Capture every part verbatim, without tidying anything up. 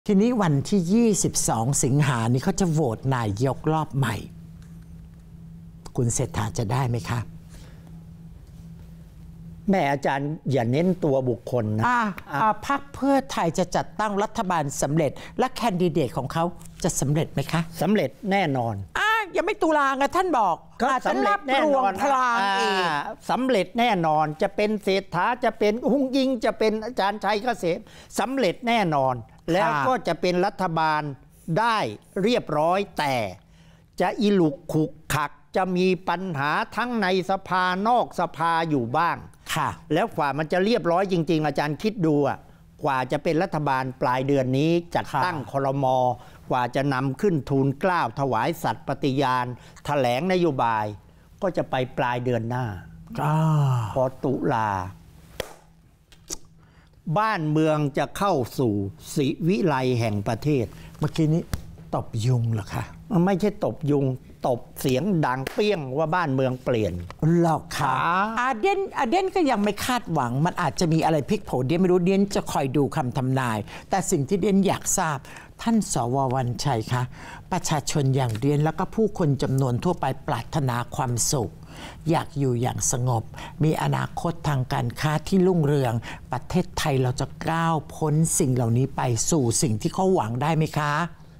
ทีนี้วันที่ยี่สิบสองสิงหานี้เขาจะโหวตนายกรอบใหม่คุณเศรษฐาจะได้ไหมคะแม่อาจารย์อย่าเน้นตัวบุคคลนะพรรคเพื่อไทยจะจัดตั้งรัฐบาลสำเร็จและแคนดิเดตของเขาจะสำเร็จไหมคะสำเร็จแน่นอนอ่ายังไม่ตุลาไงท่านบอกก็สำเร็จแน่นอนพลางเองสำเร็จแน่นอนจะเป็นเศรษฐาจะเป็นหุ้งยิงจะเป็นอาจารย์ชัยเกษมสำเร็จแน่นอนแล้วก็จะเป็นรัฐบาลได้เรียบร้อยแต่จะอิลุกขุกขักจะมีปัญหาทั้งในสภานอกสภาอยู่บ้างค่ะแล้วกว่ามันจะเรียบร้อยจริงๆอาจารย์คิดดูอ่ะกว่าจะเป็นรัฐบาลปลายเดือนนี้จัดตั้งครม.กว่าจะนำขึ้นทูลเกล้าถวายสัตย์ปฏิญาณแถลงนโยบายก็จะไปปลายเดือนหน้าพอตุลาบ้านเมืองจะเข้าสู่ศิวิไลแห่งประเทศเมื่อกี้นี้ตบยุงเหรอคะมันไม่ใช่ตบยุงตบเสียงดังเปี้ยงว่าบ้านเมืองเปลี่ยนหรอกค่ะอาเดนอาเดนก็ยังไม่คาดหวังมันอาจจะมีอะไรพลิกโผเดียนไม่รู้เดียนจะคอยดูคำทำนายแต่สิ่งที่เดียนอยากทราบท่านสว.วรรณชัยคะประชาชนอย่างเดียนแล้วก็ผู้คนจำนวนทั่วไปปรารถนาความสุขอยากอยู่อย่างสงบมีอนาคตทางการค้าที่รุ่งเรืองประเทศไทยเราจะก้าวพ้นสิ่งเหล่านี้ไปสู่สิ่งที่เขาหวังได้ไหมคะ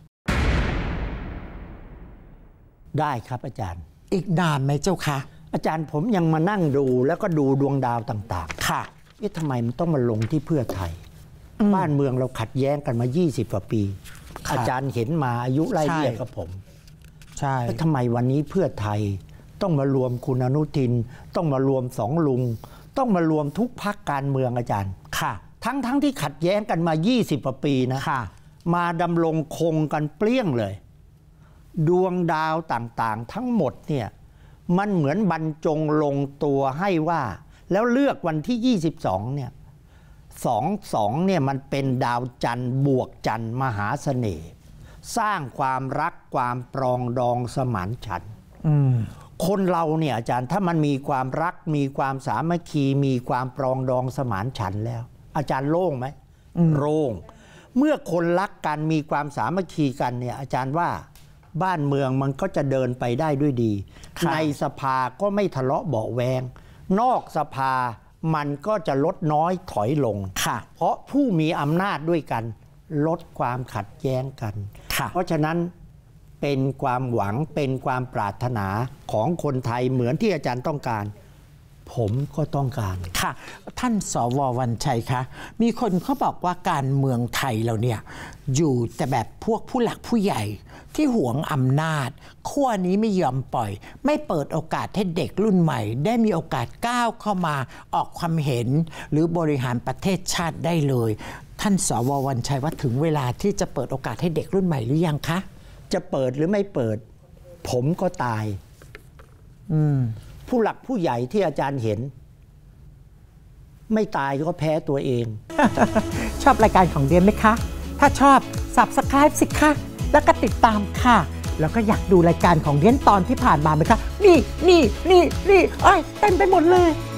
ได้ครับอาจารย์อีกนานไหมเจ้าคะอาจารย์ผมยังมานั่งดูแล้วก็ดูดวงดาวต่างๆค่ะเอ๊ะทำไมมันต้องมาลงที่เพื่อไทยบ้านเมืองเราขัดแย้งกันมายี่สิบกว่าปีอาจารย์เห็นมาอายุไล่เลี่ยกับผมใช่แล้วทำไมวันนี้เพื่อไทยต้องมารวมคุณอนุทินต้องมารวมสองลุงต้องมารวมทุกพรรคการเมืองอาจารย์ค่ะทั้งทั้งที่ขัดแย้งกันมายี่สิบกว่าปีนะค่ะมาดำรงคงกันเปรี้ยงเลยดวงดาวต่างๆทั้งหมดเนี่ยมันเหมือนบรรจงลงตัวให้ว่าแล้วเลือกวันที่ยี่สิบสองเนี่ยสองสองเนี่ยมันเป็นดาวจันทร์บวกจันทร์มหาเสน่ห์สร้างความรักความปรองดองสมานฉันท์คนเราเนี่ยอาจารย์ถ้ามันมีความรักมีความสามัคคีมีความปรองดองสมานฉันท์แล้วอาจารย์โล่งไหมโล่งเมื่อคนรักกันมีความสามัคคีกันเนี่ยอาจารย์ว่าบ้านเมืองมันก็จะเดินไปได้ด้วยดีในสภาก็ไม่ทะเลาะเบาะแวงนอกสภามันก็จะลดน้อยถอยลงเพราะผู้มีอำนาจด้วยกันลดความขัดแย้งกันเพราะฉะนั้นเป็นความหวังเป็นความปรารถนาของคนไทยเหมือนที่อาจารย์ต้องการผมก็ต้องการค่ะท่านสว.วรรณชัยคะมีคนเขาบอกว่าการเมืองไทยเราเนี่ยอยู่แต่แบบพวกผู้หลักผู้ใหญ่ที่หวงอำนาจขั้วนี้ไม่ยอมปล่อยไม่เปิดโอกาสให้เด็กรุ่นใหม่ได้มีโอกาสก้าวเข้ามาออกความเห็นหรือบริหารประเทศชาติได้เลยท่านสว.วรรณชัยว่าถึงเวลาที่จะเปิดโอกาสให้เด็กรุ่นใหม่หรือยังคะจะเปิดหรือไม่เปิดผมก็ตายอืมผู้หลักผู้ใหญ่ที่อาจารย์เห็นไม่ตายก็แพ้ตัวเองชอบรายการของเดียนไหมคะถ้าชอบ ซับสไครบ์ สิคะแล้วก็ติดตามค่ะแล้วก็อยากดูรายการของเดียนตอนที่ผ่านมาไหมคะนี่นี่นี่นี่เอ้ยเต็มไปหมดเลย